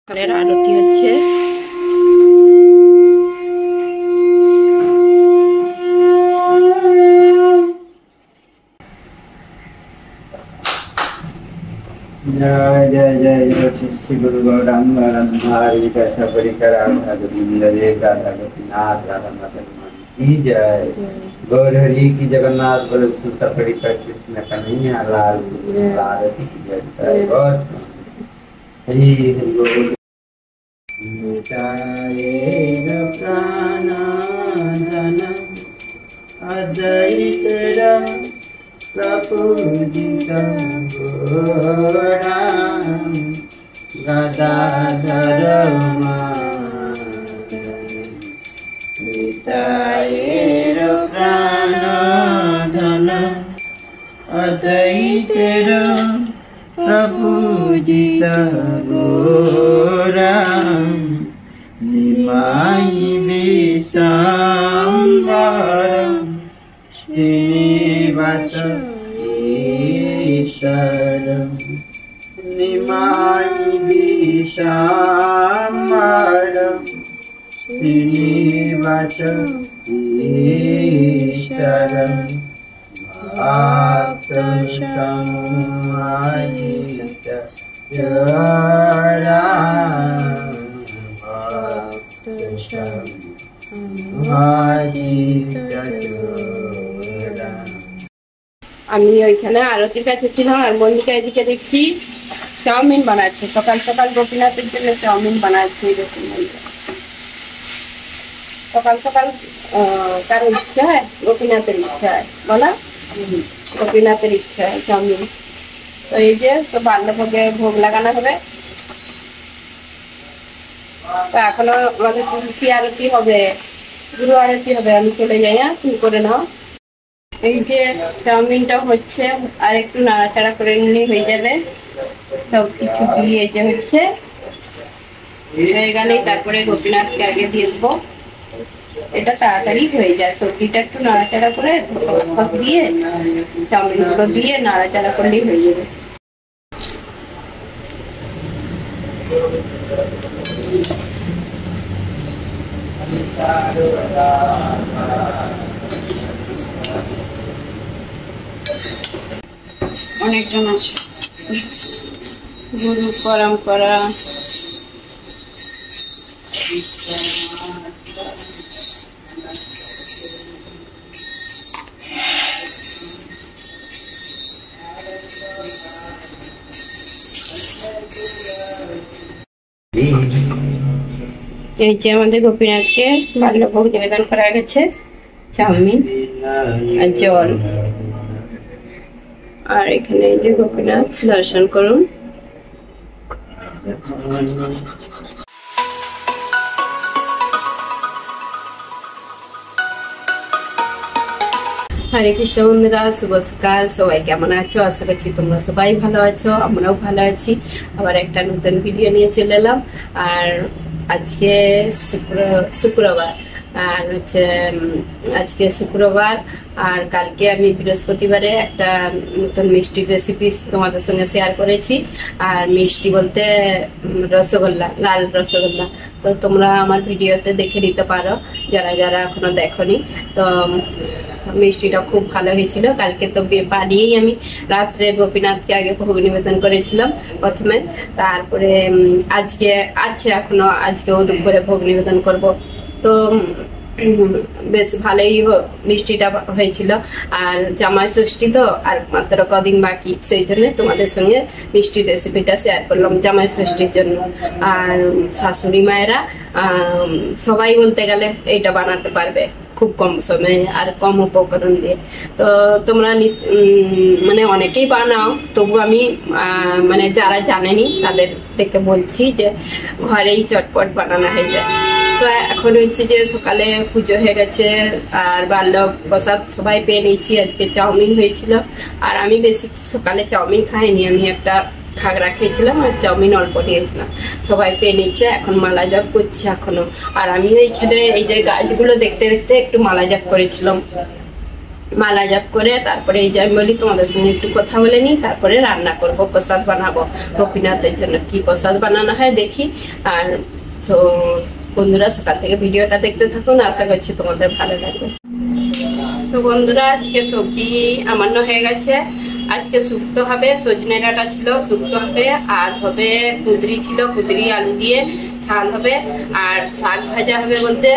आरती হচ্ছে। जय जय जय जय श्री गुरु गौरांग हरि कृष्ण परिकर राधा गोविंद राधा गोपीनाथ राधा माता की जय। गौर हरि की जगन्नाथ बलसुता परिकर कृष्ण कन्हैया लाल आरती की जय। गौर हरि हरि बोल। नितायेन प्राणानन अद्वैतरं प्रपूजितं घोरं गदाधरं नितायेन प्राणानन अद्वैतरं प्रपूजितं घोरं निमायि विशाम्बरं श्रीनिवासं ईश्वरं निमायि विशाम्बरं श्रीनिवासं ईश्वरं भक्तसमाहित আমি ওইখানে আরতির কাছে ছিলাম আর মল্লিকা এদিকে দেখছি চাউমিন বানাচ্ছে। সকাল সকাল গোপীনাথের জন্য চাউমিন বানাচ্ছে। সকাল সকাল কারো ইচ্ছা হয়, গোপীনাথের ইচ্ছা হয়, বলা গোপীনাথের ইচ্ছা হয় চাউমিন। তো এই যে তো বাল্যভোগে ভোগ লাগানো হবে। তো এখনো আমাদের তুলসী আরতি হবে, গুরু আরতি হবে। আমি চলে যাই, হ্যাঁ তুমি করে নাও। এই যে চাউমিনটা হচ্ছে, আর একটু নাড়াচাড়া করে নিলে হয়ে যাবে। সব কিছু দিয়ে যে হচ্ছে হয়ে গেলেই তারপরে গোপীনাথকে আগে দিয়ে দেবো। এটা তাড়াতাড়ি হয়ে যায়। সবজিটা একটু নাড়াচাড়া করে সস দিয়ে চাউমিনগুলো দিয়ে নাড়াচাড়া করলেই হয়ে যাবে। অনেকজন আছে গুরু পরম্পরা। এই যে আমাদের গোপীনাথকে বাল্যভোগ নিবেদন করা গেছে, চাউমিন আর জল। আর এখানে এই যে গোপীনাথ দর্শন করুন। হরে কৃষ্ণ বন্ধুরা, শুভ সকাল। সবাই কেমন আছো? আশা করছি তোমরা সবাই ভালো আছো, আমরাও ভালো আছি। আবার একটা নতুন ভিডিও নিয়ে চলে এলাম। আর আজকে শুক্রবার, আর হচ্ছে আজকে শুক্রবার আর কালকে আমি বৃহস্পতিবারে একটা নতুন মিষ্টির রেসিপি তোমাদের সঙ্গে শেয়ার করেছি। আর মিষ্টি বলতে রসগোল্লা, লাল রসগোল্লা। তো তোমরা আমার ভিডিওতে দেখে নিতে পারো যারা যারা এখনো দেখোনি। তো মিষ্টিটা খুব ভালো হয়েছিল। কালকে তো বানিয়েই আমি রাত্রে গোপীনাথকে আগে ভোগ নিবেদন করেছিলাম প্রথমে। তারপরে আজকে আছে, এখনো আজকেও দুপুরে ভোগ নিবেদন করব। তো বেশ ভালোই মিষ্টিটা হয়েছিল। আর জামাই ষষ্ঠী তো আর মাত্র কদিন বাকি, সেই জন্য তোমাদের সঙ্গে মিষ্টির রেসিপিটা শেয়ার করলাম জামাই ষষ্ঠীর জন্য। আর শাশুড়ি মায়েরা সবাই বলতে গেলে এইটা বানাতে পারবে খুব কম সময়ে আর কম উপকরণ দিয়ে। তো তোমরা মানে অনেকেই বানাও, তবু আমি মানে যারা জানেনি তাদের দেখে বলছি যে ঘরেই চটপট বানানো হয়ে যায়। তো এখন হচ্ছে যে সকালে পুজো হয়ে গেছে আর বাল্য প্রসাদ সবাই পেয়ে নিয়েছি। আজকে চাউমিন হয়েছিল আর আমি বেশি সকালে চাউমিন খাইনি, আমি একটা খাগড়া খেয়েছিলাম আর চাউমিন অল্প নিয়েছিলাম। সবাই পেয়ে নিচ্ছে, এখন মালা জাপ করছে এখনো। আর আমি এইখানে এই যে গাছগুলো দেখতে দেখতে একটু মালা জাপ করেছিলাম। মালা জপ করে তারপরে এই যে আমি বলি তোমাদের সঙ্গে একটু কথা বলে নিই, তারপরে রান্না করব, প্রসাদ বানাবো গোপীনাথের জন্য। কি প্রসাদ বানানো হয় দেখি। আর তো বন্ধুরা সকাল থেকে ভিডিওটা দেখতে থাকুন, আশা করছি তোমাদের ভালো লাগবে। তো বন্ধুরা আজকে সবজি আমান্য হয়ে গেছে। আজকে শুক্তো হবে, সজনে ডাঁটা ছিল শুক্তো হবে, আর হবে কুঁদরি ছিল, কুঁদরি আলু দিয়ে ঝাল হবে, আর শাক ভাজা হবে বলতে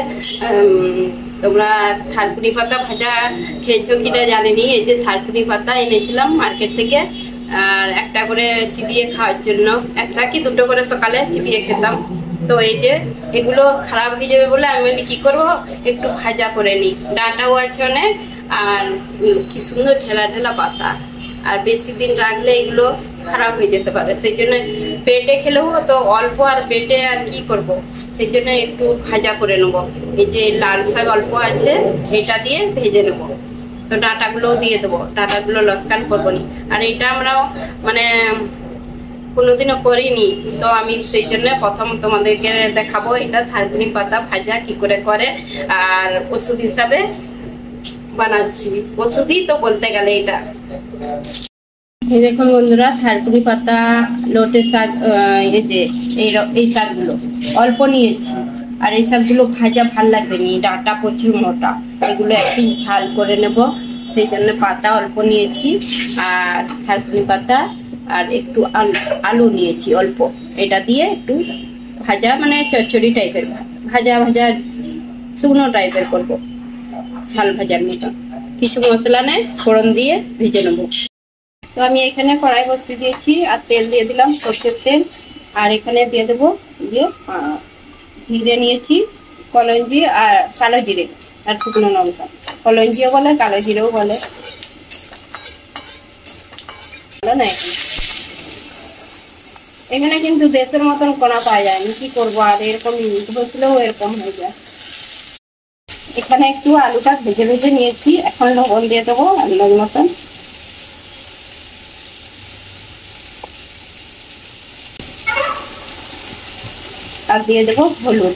তোমরা থালকুনি পাতা ভাজা খেয়েছো কিনা জানিনি। এই যে থালকুনি পাতা এনেছিলাম মার্কেট থেকে, আর একটা করে চিবিয়ে খাওয়ার জন্য, একটা কি দুটো করে সকালে চিবিয়ে খেতাম। তো এই যে এগুলো খারাপ হয়ে যাবে বলে আমি বলি কি করবো, একটু ভাজা করে নিই। ডাঁটাও আছে অনেক, আর কি সুন্দর ঢেলা ঢেলা পাতা, আর বেশি দিন রাখলে এগুলো খারাপ হয়ে যেতে পারে। সেই জন্য পেটে খেলেও তো অল্প, আর পেটে আর কি করব, সেই জন্য একটু ভাজা করে নেবো। এই যে লাল শাক অল্প আছে, এটা দিয়ে ভেজে নেবো। তো ডাঁটাগুলোও দিয়ে দেবো, ডাঁটাগুলো লস্কান করবো নি। আর এটা আমরাও মানে কোনোদিনও করিনি, তো আমি সেই জন্য প্রথম তোমাদেরকে দেখাবো এটা থালকুনি পাতা ভাজা কি করে করে, আর ওষুধ হিসাবে বানাচ্ছি। ওষুধই তো বলতে গেলে এটা। এই দেখুন বন্ধুরা থালকুনি পাতা, লোটে শাক, এই যে এই শাকগুলো অল্প নিয়েছি, আর এই শাকগুলো ভাজা ভাল লাগবে নি, ডাঁটা প্রচুর মোটা, এগুলো একদিন ঝাল করে নেব, সেই জন্য পাতা অল্প নিয়েছি, আর থালকুনি পাতা আর একটু আলু নিয়েছি অল্প। এটা দিয়ে একটু ভাজা মানে চচ্চড়ি টাইপের, ভাজা ভাজা শুকনো টাইপের করব, ঝাল ভাজার মতো। কিছু মশলা নেই, ফোড়ন দিয়ে ভেজে নেবো। তো আমি এখানে কড়াই বসিয়ে দিয়েছি, আর তেল দিয়ে দিলাম সরষের তেল, আর এখানে দিয়ে দেবো যে জিরে নিয়েছি, কলঞ্জি আর কালো জিরে, আর শুকনো লঙ্কা। কলঞ্জিও বলে, কালো জিরেও বলে, না এখানে কিন্তু দেশের মতন কড়া পাওয়া যায় না, কি করবো, আর এরকম বসলেও এরকম হয়ে যায়। এখানে একটু আলুটা ভেজে ভেজে নিয়েছি, এখন লবণ দিয়ে দেবো আলুর মতন, আর দিয়ে দেবো হলুদ,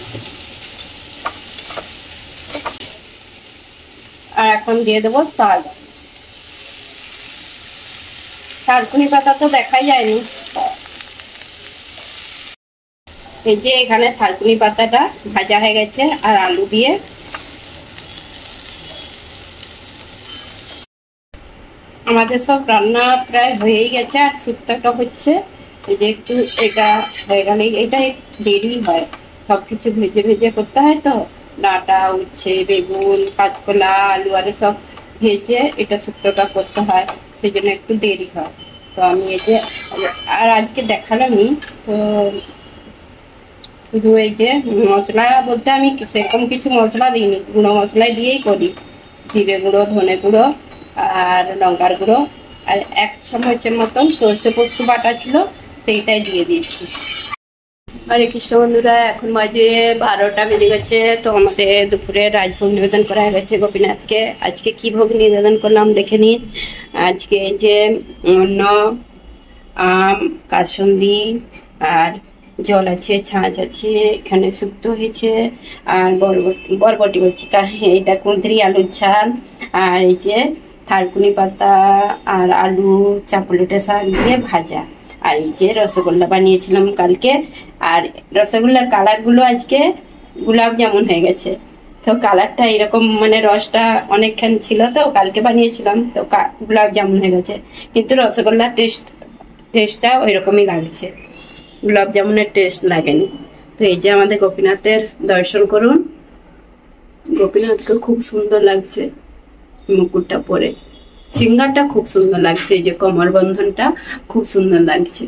আর এখন দিয়ে দেবো শাক। থালকুনি পাতা তো দেখাই যায়নি। এই যে এখানে থালকুনি পাতাটা ভাজা হয়ে গেছে, আর আলু দিয়ে আমাদের সব রান্না প্রায় হয়েই গেছে, আর শুক্তোটা হচ্ছে। এই যে একটু এটা হয়ে গেলে, এটা দেরি হয়, সবকিছু ভেজে ভেজে করতে হয়, তো ডাঁটা, উচ্ছে, বেগুন, কাঁচকলা, আলু আর সব ভেজে এটা শুক্তোটা করতে হয়, সেই জন্য একটু দেরি হয়। তো আমি এই যে, আর আজকে দেখালামই তো, শুধু এই যে মশলা বলতে আমি সেরকম কিছু মশলা দিইনি, গুঁড়ো মশলাই দিয়েই করি, জিরে গুঁড়ো, ধনে গুঁড়ো আর লঙ্কার গুঁড়ো, আর 1 চামচের মতন সর্ষে পোস্ত বাটা ছিল, সেইটাই দিয়ে দিয়েছি। হরে কৃষ্ণ বন্ধুরা, এখন বাজে 12টা বেজে গেছে। তো আমাদের দুপুরে রাজভোগ নিবেদন করা হয়ে গেছে গোপীনাথকে। আজকে কি ভোগ নিবেদন করলাম দেখে নিন। আজকে এই যে অন্ন, আম, কাসুন্দি, আর জল আছে, ছাঁচ আছে, এখানে শুক্তো হয়েছে, আর বরবটি বলছি, এটা কুঁদরি আলুর ঝাল, আর এই যে থালকুনি পাতা আর আলু চাপলেটে শাক দিয়ে ভাজা, আর এই যে রসগোল্লা বানিয়েছিলাম কালকে। আর রসগোল্লার কালারগুলো আজকে গোলাপ জামুন হয়ে গেছে, তো কালারটা এরকম মানে রসটা অনেকখানি ছিল, তো কালকে বানিয়েছিলাম, তো গোলাপ জামুন হয়ে গেছে, কিন্তু রসগোল্লার টেস্টটা ওই রকমই লাগছে, গোলাপ জামুনের টেস্ট লাগেনি। তো এই যে আমাদের গোপীনাথের দর্শন করুন, গোপীনাথকে খুব সুন্দর লাগছে মুকুটটা পরে, সিঙ্গারটা খুব সুন্দর লাগছে, এই যে কোমর বন্ধনটা খুব সুন্দর লাগছে।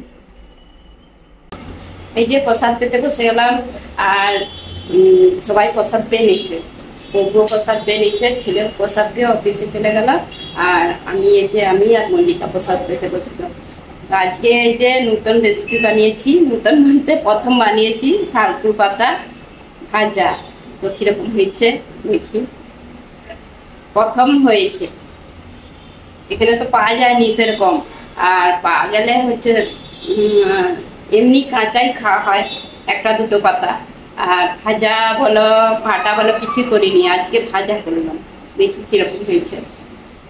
এই যে প্রসাদ পেতে বসে গেলাম, আর সবাই প্রসাদ পেয়ে নিচ্ছে, বউও প্রসাদ পেয়ে নিচ্ছে, ছেলের প্রসাদ পেয়ে অফিসে চলে গেল, আর আমি এই যে আমি আর মল্লিকা প্রসাদ পেতে বসলাম। আজকে এই যে নতুন রেসিপি বানিয়েছি, নতুন বলতে প্রথম বানিয়েছি থালকুনি পাতা ভাজা। তো কিরকম হয়েছে দেখি, প্রথম হয়েছে, এখানে তো পাওয়া যায়নি সেরকম, আর পাওয়া গেলে হচ্ছে এমনি কাঁচাই খাওয়া হয়, একটা দুটো পাতা, আর ভাজা বলো ভাটা বলো কিছুই করিনি, আজকে ভাজা করলাম, দেখি কিরকম হয়েছে।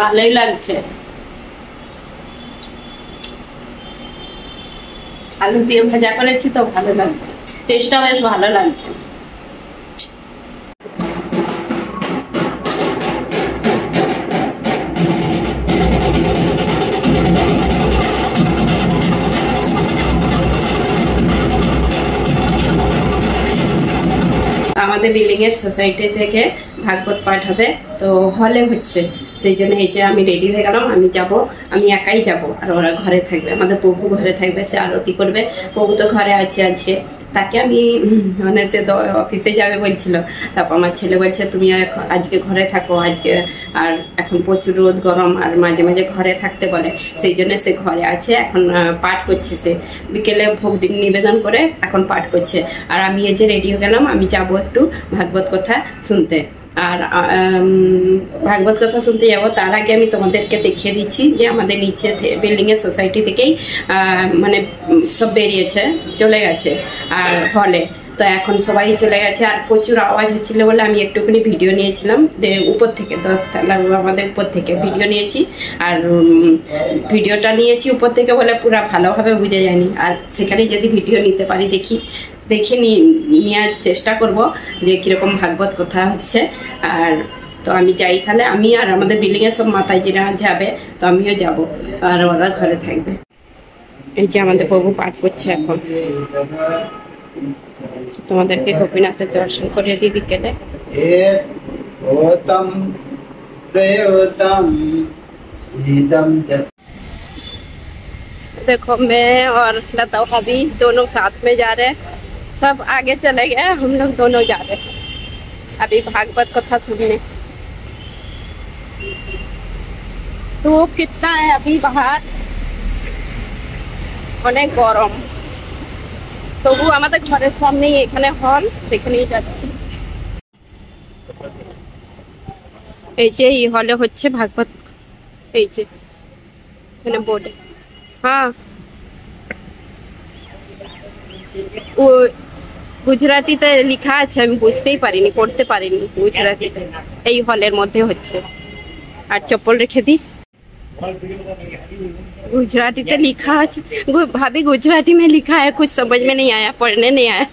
ভালোই লাগছে। আলু দিয়ে ভাজা করেছি তো ভালো লাগছে, টেস্টটা বেশ ভালো লাগছে। আমাদের বিল্ডিং এর সোসাইটি থেকে ভাগবত পাঠ হবে, তো হলে হচ্ছে, সেই জন্য এই যে আমি রেডি হয়ে গেলাম। আমি যাব, আমি একাই যাব, আর ওরা ঘরে থাকবে। আমাদের প্রভু ঘরে থাকবে, সে আরতি করবে। প্রভু তো ঘরে আছে আজকে, তাকে আমি মানে সে তো অফিসে যাবে বলছিল, তারপর আমার ছেলে বলছে তুমি আজকে ঘরে থাকো আজকে, আর এখন প্রচুর রোদ গরম, আর মাঝে মাঝে ঘরে থাকতে বলে, সেই জন্য সে ঘরে আছে। এখন পাঠ করছে, সে বিকেলে ভোগ নিবেদন করে এখন পাঠ করছে। আর আমি এই যে রেডি হয়ে গেলাম, আমি যাব একটু ভাগবত কথা শুনতে। আর ভাগবত কথা শুনতে যাবো, তার আগে আমি তোমাদেরকে দেখিয়ে দিচ্ছি যে আমাদের নিচে বিল্ডিং এর সোসাইটি থেকেই মানে সব বেরিয়েছে, চলে গেছে আর হলে। তো এখন সবাই চলে গেছে, আর প্রচুর আওয়াজ হচ্ছিল বলে আমি একটুখানি ভিডিও নিয়েছিলাম উপর থেকে, 10 তলা আমাদের উপর থেকে ভিডিও নিয়েছি। আর ভিডিওটা নিয়েছি উপর থেকে বলে পুরো ভালোভাবে বুঝে যায়নি। আর সেখানে যদি ভিডিও নিতে পারি দেখে নেওয়ার চেষ্টা করব যে কিরকম ভাগবত কথা হচ্ছে। আর তো আমি যাই তাহলে, আমি আর আমাদের বিল্ডিং এর সব মাতাজিরা যাবে, তো আমিও যাব, আর ওরা ঘরে থাকবে। এই যে আমাদের প্রভু পাঠ করছে এখন, তোমাদেরকে গোপীনাথের দর্শন করে দিই বিকেলে। देखो मैं और लता भाभी दोनों साथ में जा रहे हैं, सब आगे चले गए, हम लोग दोनों जा रहे हैं अभी भागवत कथा सुनने। धूप कितना है अभी बाहर, অনেক গরম, তবু আমাদের ঘরের সামনেই এখানে হল, সেখানেই যাচ্ছি। এই যে এই হলে হচ্ছে ভাগবত, এই যে এখানে বোর্ডে, হ্যাঁ ও গুজরাটিতে লেখা আছে, আমি বুঝতেই পারিনি, পড়তে পারিনি গুজরাটিতে। এই হলের মধ্যে হচ্ছে। আর চপ্পল রেখে দিই, गुजराती तो लिखा है, भाभी गुजराती में लिखा है, कुछ समझ में नहीं आया, पढ़ने नहीं आया।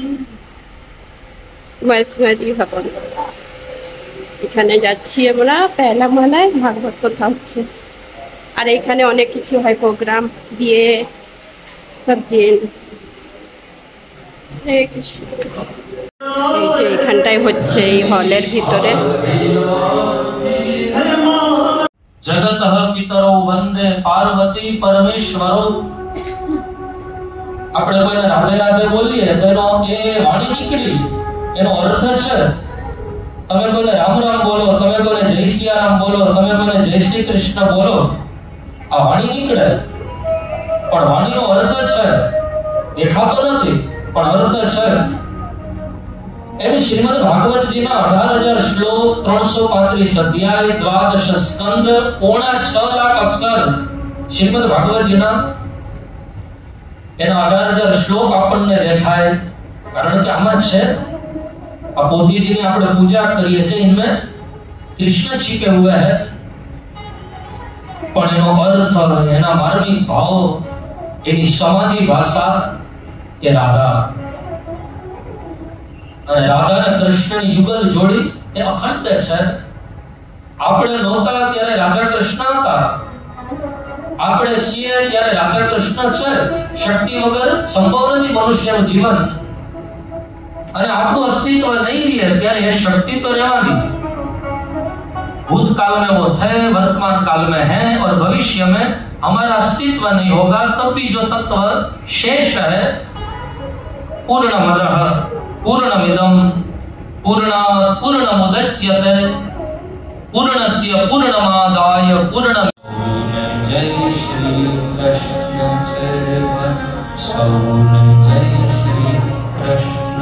बस मजी भगवान এখানে যাচ্ছি আমরা, পহেলা মালায় ভাগবত কথা হচ্ছে। আর এখানে অনেক কিছু হয়, প্রোগ্রাম, বিয়ে, সব দিন। এই যে এখানটায় হচ্ছে, এই হলের ভিতরে। जगत पितरो वंदे पार्वती परमेश्वरो। આપણે કોઈને રાધે રાધે બોલીએ તો એનો એ વાણી નીકળી, એનો અર્થ છે તમે કોઈને રામ રામ બોલો, તમે કોઈને જય સિયારામ બોલો, તમે કોઈને જય શ્રી કૃષ્ણ બોલો, આ વાણી નીકળે। પણ વાણીનો અર્થ છે દેખાતો નથી, પણ અર્થ છે। એમ શ્રીમદ ભાગવત જીના 18,000 શ્લોક, 335 અધ્યાય, 12 સ્કંદ, 6.5 લાખ અક્ષર શ્રીમદ ભાગવત જીના, એના 18,000 શ્લોક આપણને દેખાય, કારણ કે આમાં છે આ પોથીજીની આપણે પૂજા કરીએ છીએ, इनमें कृष्ण छिपे हुए हैं, પણ એનો અર્થ, એના માર્મિક ભાવ, એની સમાધિ ભાષા એ રાધા, અને રાધા અને કૃષ્ણની યુગલ જોડી એ અખંડ છે। આપણે નહોતા ત્યારે રાધા કૃષ્ણ હતા, આપણે છીએ ત્યારે રાધા કૃષ્ણ છે। શક્તિ વગર સંભવ નથી મનુષ્યનું જીવન, અને આપણું અસ્તિત્વ નહીં રહે ત્યારે એ શક્તિ તો રહેવાની। भूतकाल में वो थे, वर्तमान काल में है, और भविष्य में हमारा अस्तित्व नहीं होगा, तब भी जो तत्व शेष है, पूर्णमदः पूर्णमिदं पूर्णात् पूर्णमुदच्यते पूर्णस्य पूर्णमादाय पूर्णम्। जय श्री कृष्ण चैव सौन जय श्री कृष्ण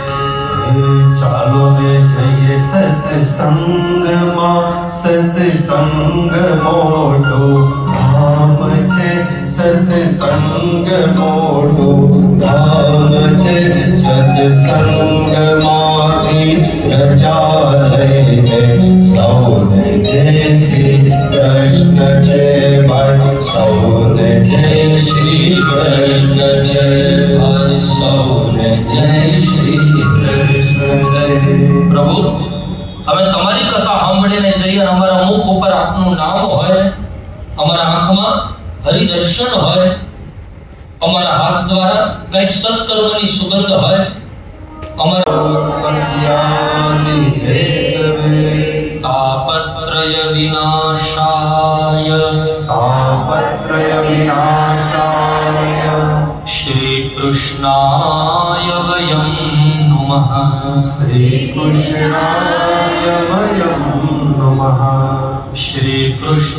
चालो ने जय सत्संग मां, सत्संग मोटो धाम छे, सत्संग मोटो धाम छे। सत्संग माटी रजा लईने सौने जय श्री जय श्री कृष्ण जय हरि सौने जय श्री कृष्ण जय। प्रभु हमें तमारी कथा सांभळीने जई अने अमारा मुख उपर आपनुं नाम होय, अमारा आंखमां हरि दर्शन होय, अमारा हाथ द्वारा कईक सत्कर्मनी सुगंध होय, अमारा तापत्रय विनाशाय श्री कृष्णाय वयं नमः। श्री कृष्णाय वयं नमः। श्री कृष्ण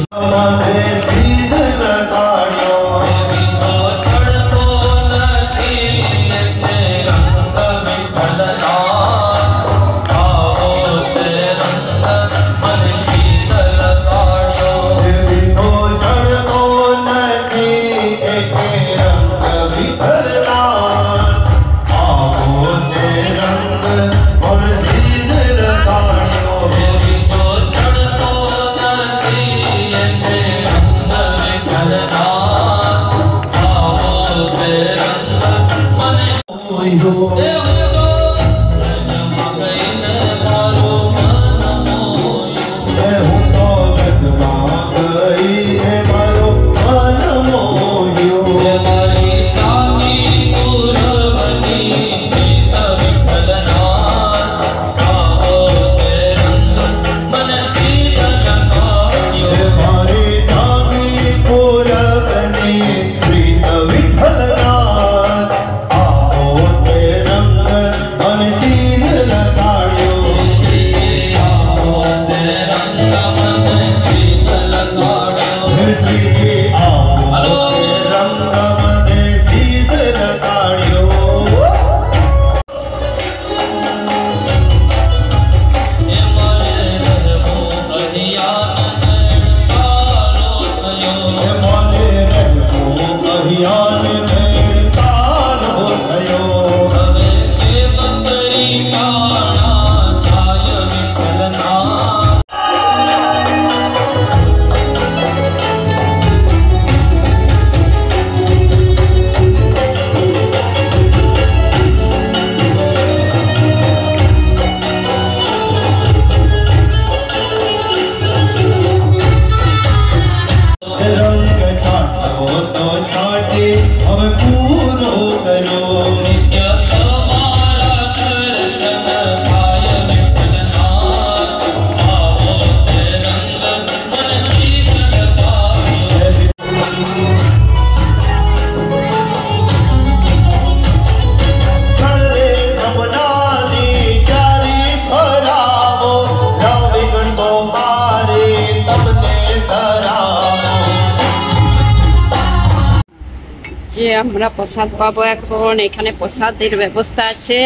যে আমরা প্রসাদ পাবো এখন। এখানে প্রসাদের ব্যবস্থা আছে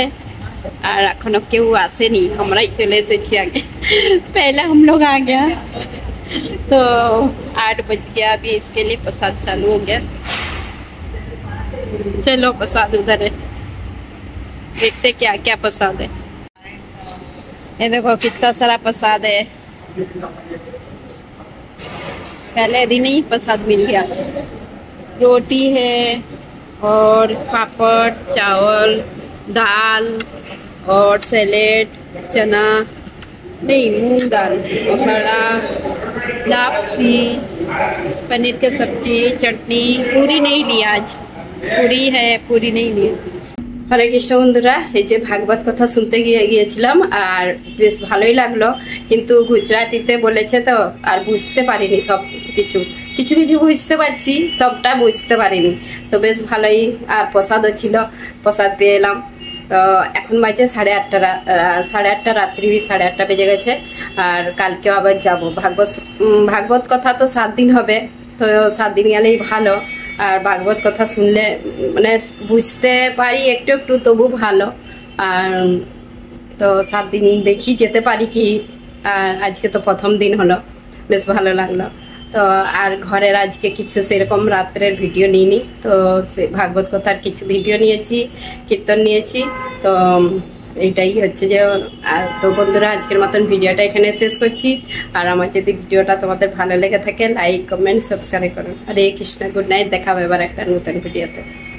আর এখনো কেউ আসেনি, আমরাই চলে এসেছি আগে। पहले हम लोग आ गया तो 8 बज गया, अभी इसके लिए प्रसाद चालू हो गया। चलो प्रसाद उधर है, देखते क्या क्या प्रसाद है। ये देखो कितना सारा प्रसाद है, पहले दिन ही प्रसाद मिल गया। रोटी है और पापड़, चावल, दाल और सैलेड, चना नहीं मूंग दाल, बड़ा लापसी, पनीर की सब्जी, चटनी। पूरी नहीं लिया आज, पूरी है, पूरी नहीं लिया। हरे कृष्ण बंधुरा, এই যে ভাগবত কথা শুনতে গিয়েছিলাম আর বেশ ভালোই লাগলো, কিন্তু গুজরাটিতে বলেছে তো আর বুঝতে পারিনি সব কিছু, কিছু কিছু বুঝতে পারছি, সবটা বুঝতে পারিনি। তো বেশ ভালোই, আর প্রসাদও ছিল, প্রসাদ পেয়ে এলাম। তো এখন বাজে 8:30 রাত্রি 8:30 বেজে গেছে। আর কালকেও আবার যাব। ভাগবত কথা তো 7 দিন হবে, তো 7 দিন গেলেই ভালো। আর ভাগবত কথা শুনলে মানে বুঝতে পারি একটু একটু, তবু ভালো। আর তো 7 দিন দেখি যেতে পারি কি। আর আজকে তো প্রথম দিন হলো, বেশ ভালো লাগলো। তো আর ঘরের আজকে কিছু সেরকম রাত্রের ভিডিও নিইনি, তো সে ভাগবত কথার কিছু ভিডিও নিয়েছি, কীর্তন নিয়েছি। তো এইটাই হচ্ছে যে। আর তো বন্ধুরা, আজকের মতন ভিডিওটা এখানে শেষ করছি। আর আমার যদি ভিডিওটা তোমাদের ভালো লেগে থাকে, লাইক কমেন্ট সাবস্ক্রাইব করুন। হরে কৃষ্ণ, গুড নাইট, দেখা হবে এবার একটা নতুন ভিডিওতে।